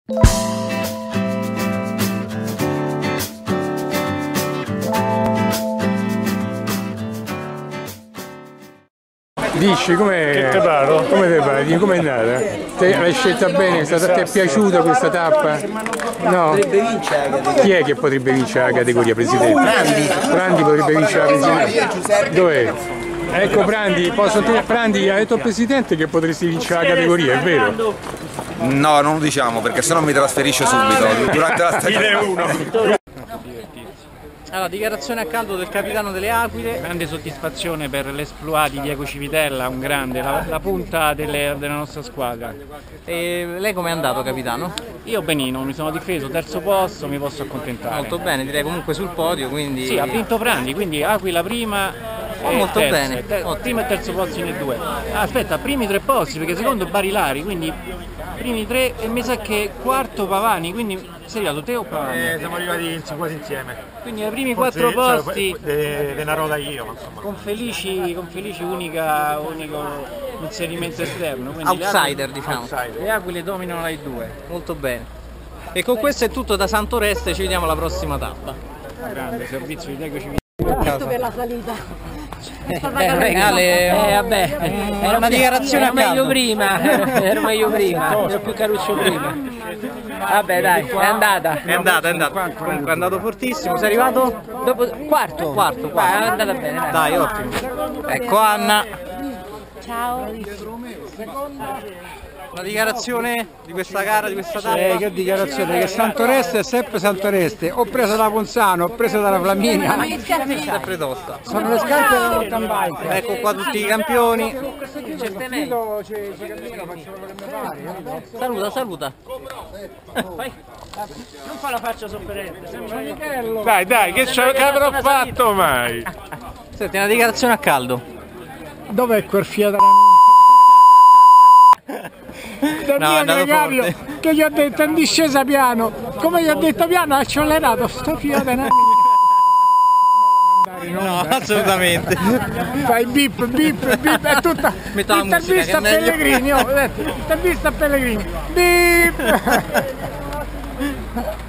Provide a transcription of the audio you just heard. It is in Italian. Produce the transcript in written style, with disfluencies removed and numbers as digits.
Dici com'è? Come te pare? Com'è andata? L'hai scelta bene? Ti è piaciuta questa tappa? No? Potrebbe vincere la categoria. Chi è che potrebbe vincere la categoria, Presidente? Prandi potrebbe vincere la Presidente. Dov'è? Ecco Prandi, Prandi ha detto al Presidente che potresti vincere la categoria, è vero? No, non lo diciamo perché sennò mi trasferisce subito durante la stagione. Allora, dichiarazione a caldo del capitano delle Aquile. Grande soddisfazione per l'esploit di Diego Civitella, un grande, la punta della nostra squadra. E lei com'è andato, capitano? Io benino, mi sono difeso, terzo posto, mi posso accontentare. Molto bene, direi comunque sul podio, quindi... Sì, ha vinto Prandi, quindi Aquila prima e molto terza, bene. Primo e terzo posto in E2. Aspetta, primi 3 posti, perché secondo Barilari, quindi primi 3 e mi sa che quarto Pavani, quindi sei arrivato te o Pavani? Siamo arrivati quasi insieme. Quindi ai primi 4 posti Denaro io, insomma. con Felici unico inserimento esterno. Outsider, diciamo. Le Aquile dominano la E2. Molto bene. E con questo è tutto da Santoreste, ci vediamo alla prossima tappa. Grande servizio di Diego Civitella. Per la salita. È un regale. Vabbè, Era una dichiarazione a caldo. ero meglio prima, ero più caruccio prima. Vabbè dai, è andata. È andata. Comunque è andato fortissimo. Sei arrivato? Dopo quarto. È andata bene. Dai, ottimo. Ecco Anna. Ciao. Una dichiarazione di questa gara, di questa tappa? Che dichiarazione? Che Santoreste è sempre Santoreste. Ho preso da Ponzano, ho preso dalla Flaminia. Sempre tosta. Sono le scarpe da mountain bike. Ecco qua tutti i campioni. Saluta. Vai. Non fa la faccia sofferente. Dai, che avrò fatto mai? Senti, una dichiarazione a caldo. Dov'è quel fiato del No, è mio andato gregario forte. che gli ho detto in discesa piano, come gli ho detto piano, ha accelerato sto fiato No, assolutamente. fai bip è tutta Metà musica, intervista a che è meglio. Pellegrini, intervista a Pellegrini, bip.